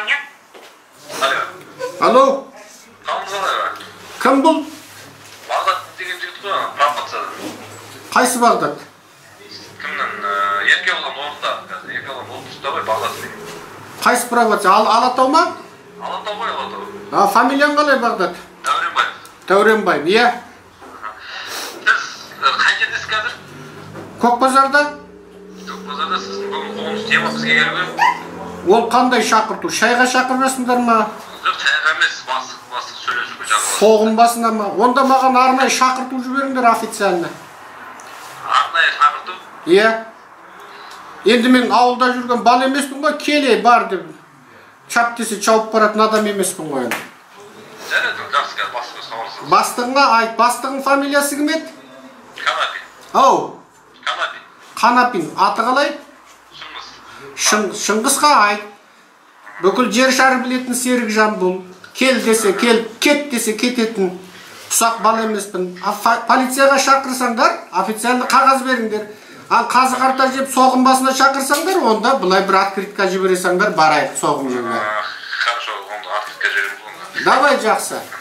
звонят. Алло. Кім бұл? Бағдат деген жігіт қой, провокацияда. Қайсы Бағдат? Кімнің ерке болған орында, ерке болған орында ғой Бағдат деген. Қайсы провокация? Алатау ма? Алатау ғой, Алатау. Фамилияң қалай Бағдат? Дәуренбаев. Дәуренбаев, иә. Сіз қай жердесіз қазір? Көкбазарда? Көкбазарда сіздің бүгін қоғамыз тема бізге келуге. Ол қандай шақырту? Шайға шақырмасыңдар ма? Жоқ, шайға емес, бастық сөйлесуге шақырды. Соғым басына ма? Онда маған арнайы шақырту жіберіңдер официально. Арнайы шақырту? Иә. Енді мен ауылда жүрген бал емеспін ғой, келей бар деп. Чап десе чауып баратын адам емеспін ғой енді. Жарайды, жақсы қазір бастығы сауалсыз. Бастығыңа айт, бастығың фамилиясы кім еді? Канапин. Ау. Канапин. Қанапин, аты қалай? Шыңғысқа айт. Бүкіл жер шары білетін серік жан бұл. Кел десе кел, кет десе кететін. Ұсақ бал емеспін. Полицияға шақырсаңдар, официалды қағаз беріңдер. Ал қазы қарта жеп соғым басына шақырсаңдар, онда бұлай бір открытка жібересаңдар, барайық соғым жеуге. Хорошо, онда открытка жіберем. Давай жақсы.